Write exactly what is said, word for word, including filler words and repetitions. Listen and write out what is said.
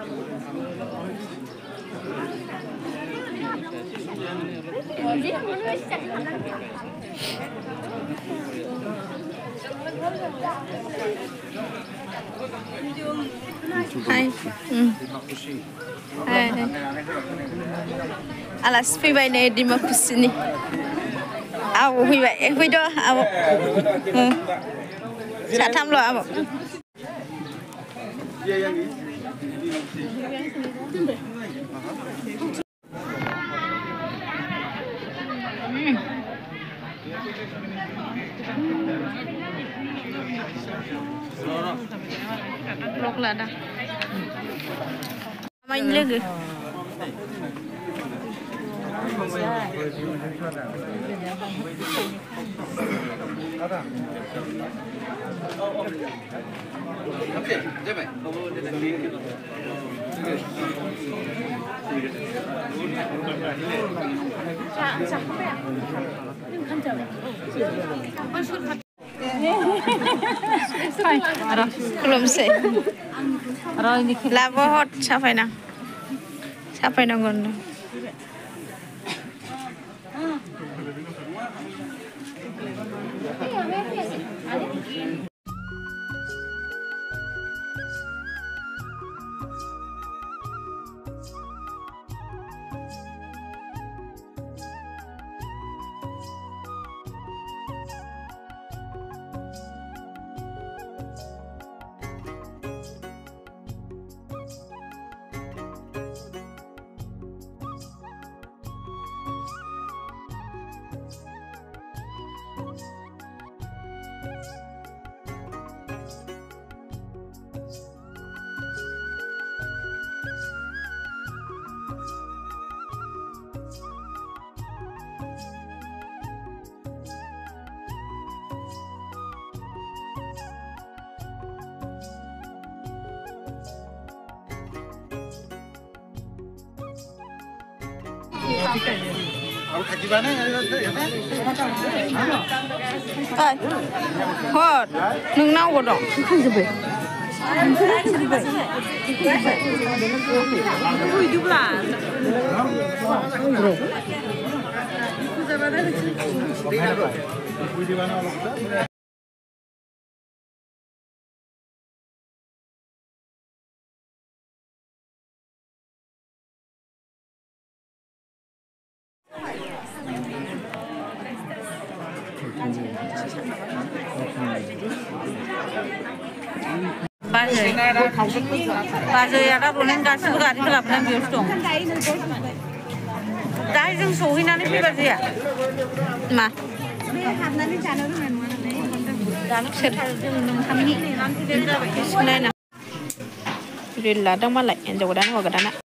Hai. Hmm. Hai. Alas fibay na di mapusini. Aw fibay, eh fido aw. Hmm. Sa tham lo aw. Lok lah dah. Main lagi. Belum sih. Labo hot sampai nang. Sampai nang gono. Hot, nung nau ko dong. Bazar, bazar ya kan runen kasih berkali berapa bulan biasa dong. Dah jeng sohi nani fiber dia, mah. Dalam serta jeng kami nanti dia dah bagi. Sudah na. Rila dah malah yang jauh dah nawa kadana.